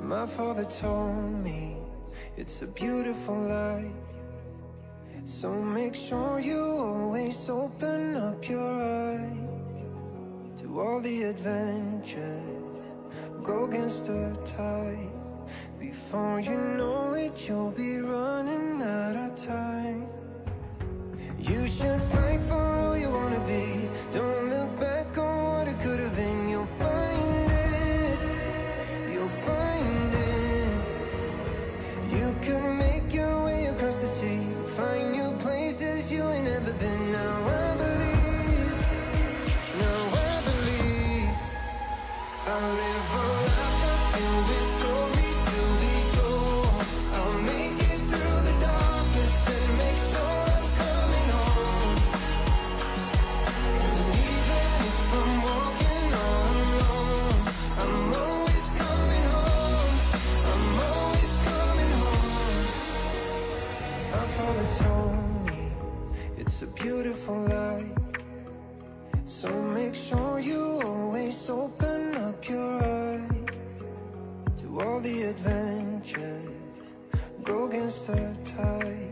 My father told me it's a beautiful life, so make sure you always open up your eyes to all the adventures. Go against the tide. Before you know it, you'll be running out of time. You should fight for who you wanna be. Don't look back on what it could have been. You'll find it, you'll find it. You could make your way across the sea, find new places you ain't never been. Now I believe, now I believe. I live a life that's filled with stories to be told. I'll make it through the darkness and make sure I'm coming home. And even if I'm walking all alone, I'm always coming home. I'm always coming home. My father told me it's a beautiful life, so make sure you always open up your eyes to all the adventures. Go against the tide.